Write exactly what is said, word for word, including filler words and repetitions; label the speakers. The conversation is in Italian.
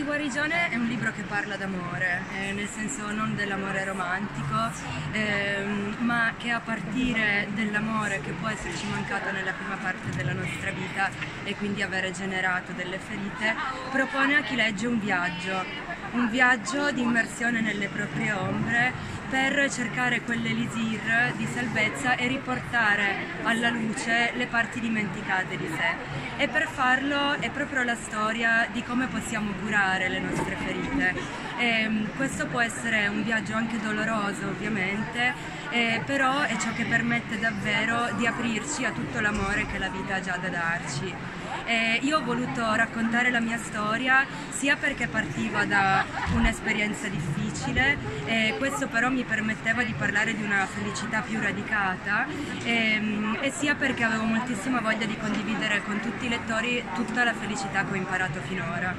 Speaker 1: Guarigione è un libro che parla d'amore, eh, nel senso non dell'amore romantico, ehm, ma che a partire dell'amore che può esserci mancato nella prima parte della nostra vita e quindi avere generato delle ferite, propone a chi legge un viaggio, un viaggio di immersione nelle proprie ombre per cercare quell'elisir di salvezza e riportare alla luce le parti dimenticate di sé. E per farlo è proprio la storia di come possiamo curare le nostre ferite. E questo può essere un viaggio anche doloroso, ovviamente, eh, però è ciò che permette davvero di aprirci a tutto l'amore che la vita ha già da darci. Eh, io ho voluto raccontare la mia storia sia perché partiva da un'esperienza difficile, eh, questo però mi permetteva di parlare di una felicità più radicata, ehm, e sia perché avevo moltissima voglia di condividere con tutti i lettori tutta la felicità che ho imparato finora.